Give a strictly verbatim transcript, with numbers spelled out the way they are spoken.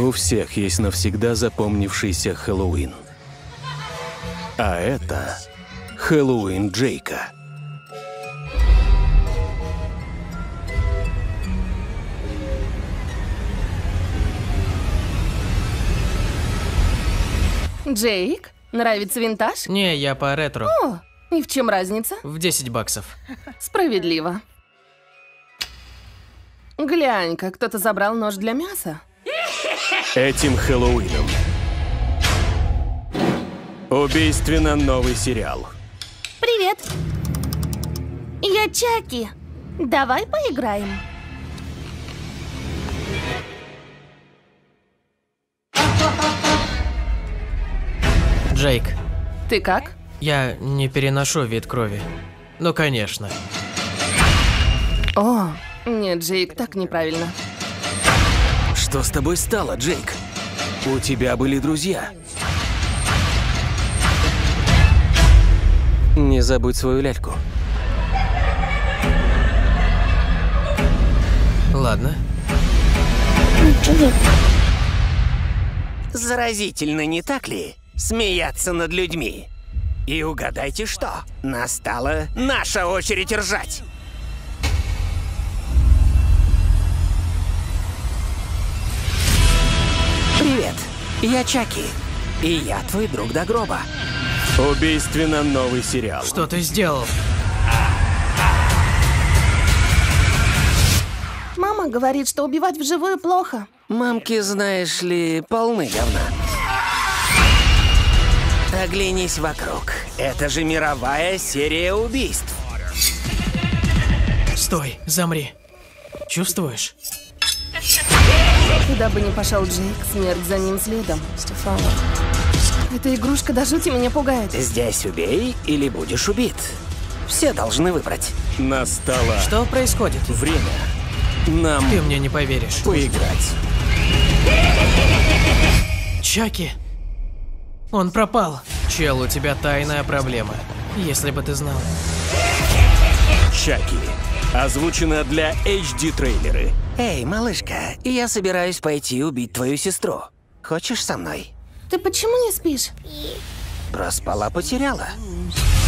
У всех есть навсегда запомнившийся Хэллоуин. А это Хэллоуин Джейка. Джейк, нравится винтаж? Не, я по ретро. О, и в чем разница? В десять баксов. Справедливо. Глянь-ка, кто-то забрал нож для мяса. Этим Хэллоуином убийственно новый сериал. Привет. Я Чаки. Давай поиграем. Джейк, Ты как? я не переношу вид крови. Ну, конечно. О, нет, Джейк, так неправильно. Что с тобой стало, Джейк? У тебя были друзья. Не забудь свою ляльку. Ладно. Заразительно, не так ли? Смеяться над людьми. И угадайте что? Настала наша очередь ржать. Привет, я Чаки. И я твой друг до гроба. Убийственно новый сериал. Что ты сделал? Мама говорит, что убивать вживую плохо. Мамки, знаешь ли, полны говна. Оглянись вокруг. Это же мировая серия убийств. Стой, замри. Чувствуешь? Куда бы ни пошел Джейк, смерть за ним следом. Эта игрушка до жути меня пугает. Здесь убей или будешь убит. Все должны выбрать. Настало Что происходит? время нам Ты мне не поверишь. поиграть. Чаки. Он пропал. Чел, у тебя тайная проблема. Если бы ты знал. Чаки. Озвучено для эйч ди трейлеры. Эй, малышка, я собираюсь пойти убить твою сестру. Хочешь со мной? Ты почему не спишь? Проспала, потеряла.